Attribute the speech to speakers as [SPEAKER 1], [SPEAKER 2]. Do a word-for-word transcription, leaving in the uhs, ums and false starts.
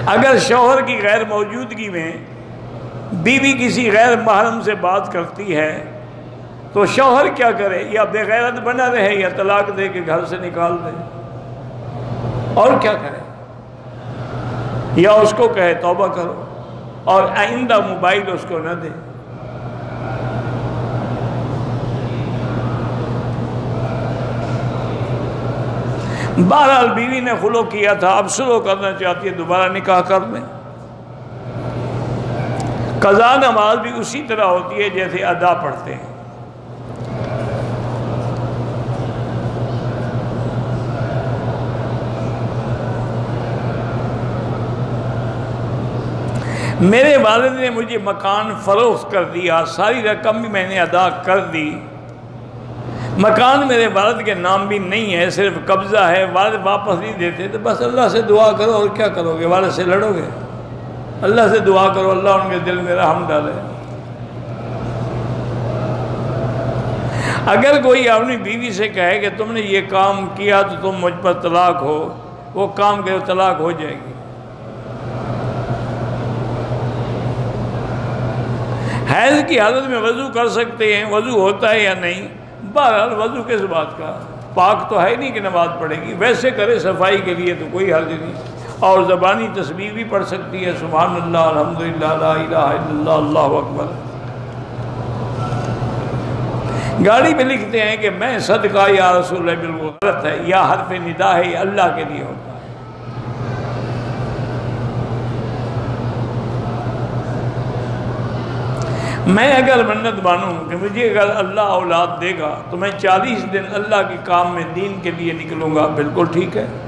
[SPEAKER 1] اگر شوہر کی غیر موجودگی میں بیوی کسی غیر محرم سے بات کرتی ہے تو شوہر کیا کرے؟ یا بے غیرت بنا رہے یا طلاق دے کے گھر سے نکال دے، اور کیا کرے؟ یا اس کو کہے توبہ کرو اور آئندہ موبائل اس کو نہ دے۔ بہرحال بیوی نے خلو کیا تھا، اب سلو کرنا چاہتی ہے، دوبارہ نکاح کر لیں۔ قضا نماز بھی اسی طرح ہوتی ہے جیسے ادا پڑھتے ہیں۔ میرے والد نے مجھے مکان فروخت کر دیا، ساری رقم بھی میں نے ادا کر دی، مکان میرے والد کے نام بھی نہیں ہے، صرف قبضہ ہے، والد واپس نہیں دیتے، تو بس اللہ سے دعا کرو، اور کیا کرو گے؟ والد سے لڑو گے؟ اللہ سے دعا کرو اللہ ان کے دل میں رحم ڈالے۔ اگر کوئی اپنی بیوی سے کہے کہ تم نے یہ کام کیا تو تم مجھ پر طلاق ہو، وہ کام کرے طلاق ہو جائے گی۔ حیض کی حالت میں وضو کر سکتے ہیں، وضو ہوتا ہے یا نہیں؟ بہرحال وضو کس بات کا، پاک تو ہے نہیں کہ نماز پڑھے گی، ویسے کرے صفائی کے لیے تو کوئی حرج نہیں، اور زبانی تسبیح بھی پڑھ سکتی ہے، سبحان اللہ، الحمدللہ، لا الہ الا اللہ، اللہ اکبر۔ گاڑی پہ لکھتے ہیں کہ میں صدقہ یا رسول اللہ، بالکل غلط ہے، یا حرف ندا ہے، یہ اللہ کے لیے ہوتا ہے۔ میں اگر منت مانوں کہ مجھے اگر اللہ اولاد دے گا تو میں چالیس دن اللہ کے کام میں دین کے لیے نکلوں گا، بالکل ٹھیک ہے۔